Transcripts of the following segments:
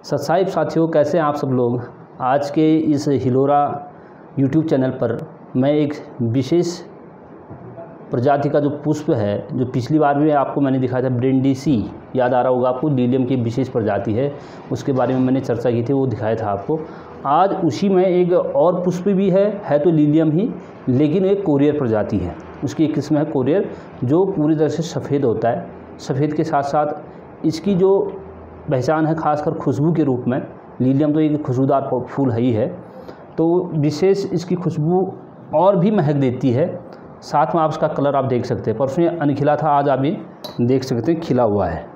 Subscribe साथियों, कैसे हैं आप सब लोग। आज के इस हिलोरा यूट्यूब चैनल पर मैं एक विशेष प्रजाति का जो पुष्प है, जो पिछली बार भी आपको मैंने दिखाया था, ब्रिंडीसी, याद आ रहा होगा आपको, लीलियम की विशेष प्रजाति है, उसके बारे में मैंने चर्चा की थी, वो दिखाया था आपको। आज उसी में एक और पुष्प भी है तो लीलियम ही, लेकिन एक कोरियर प्रजाति है। उसकी एक किस्म है कोरियर, जो पूरी तरह से सफ़ेद होता है। सफ़ेद के साथ साथ इसकी जो पहचान है खासकर खुशबू के रूप में, लीलियम तो एक खुशबूदार फूल ही है, तो विशेष इसकी खुशबू और भी महक देती है। साथ में आप इसका कलर आप देख सकते हैं, परसों ये अनखिला था, आज आप ये देख सकते हैं खिला हुआ है।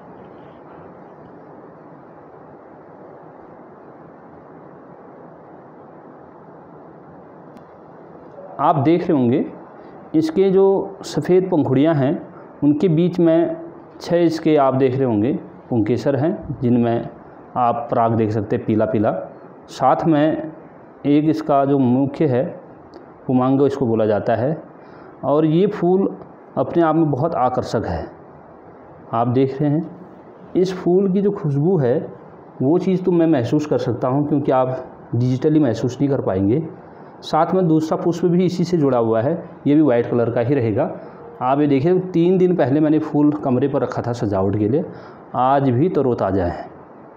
आप देख रहे होंगे इसके जो सफ़ेद पंखुड़ियां हैं, उनके बीच में 6 इसके आप देख रहे होंगे पुंकेसर हैं, जिनमें आप पराग देख सकते हैं पीला पीला। साथ में एक इसका जो मुख्य है, पुमांगो इसको बोला जाता है, और ये फूल अपने आप में बहुत आकर्षक है। आप देख रहे हैं इस फूल की जो खुशबू है, वो चीज़ तो मैं महसूस कर सकता हूँ, क्योंकि आप डिजिटली महसूस नहीं कर पाएंगे। साथ में दूसरा पुष्प भी इसी से जुड़ा हुआ है, ये भी वाइट कलर का ही रहेगा। आप ये देखिए, 3 दिन पहले मैंने फूल कमरे पर रखा था सजावट के लिए, आज भी तरोताज़ा है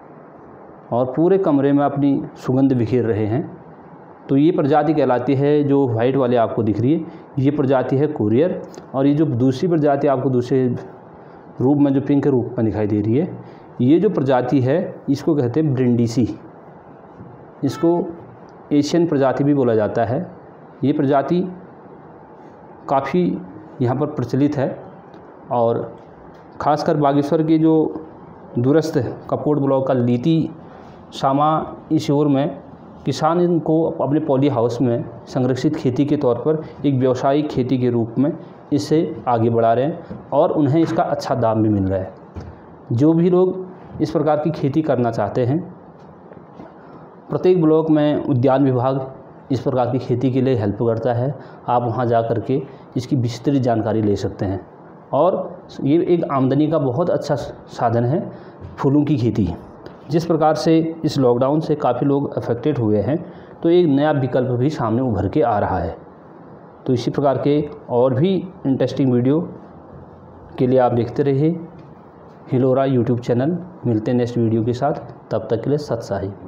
और पूरे कमरे में अपनी सुगंध बिखेर रहे हैं। तो ये प्रजाति कहलाती है, जो वाइट वाले आपको दिख रही है, ये प्रजाति है कोरियर। और ये जो दूसरी प्रजाति आपको दूसरे रूप में, जो पिंक के रूप में दिखाई दे रही है, ये जो प्रजाति है इसको कहते हैं ब्रिंडीसी। इसको एशियन प्रजाति भी बोला जाता है। ये प्रजाति काफ़ी यहाँ पर प्रचलित है, और ख़ासकर बागेश्वर के जो दूरस्थ कपकोट ब्लॉक का लीती शामा, इस ओर में किसान इनको अपने पॉली हाउस में संरक्षित खेती के तौर पर एक व्यावसायिक खेती के रूप में इसे आगे बढ़ा रहे हैं, और उन्हें इसका अच्छा दाम भी मिल रहा है। जो भी लोग इस प्रकार की खेती करना चाहते हैं, प्रत्येक ब्लॉक में उद्यान विभाग इस प्रकार की खेती के लिए हेल्प करता है। आप वहां जा कर के इसकी विस्तृत जानकारी ले सकते हैं, और ये एक आमदनी का बहुत अच्छा साधन है, फूलों की खेती। जिस प्रकार से इस लॉकडाउन से काफ़ी लोग अफेक्टेड हुए हैं, तो एक नया विकल्प भी सामने उभर के आ रहा है। तो इसी प्रकार के और भी इंटरेस्टिंग वीडियो के लिए आप देखते रहिए हिलोरा यूट्यूब चैनल। मिलते हैं नेक्स्ट वीडियो के साथ, तब तक के लिए सत साहिब।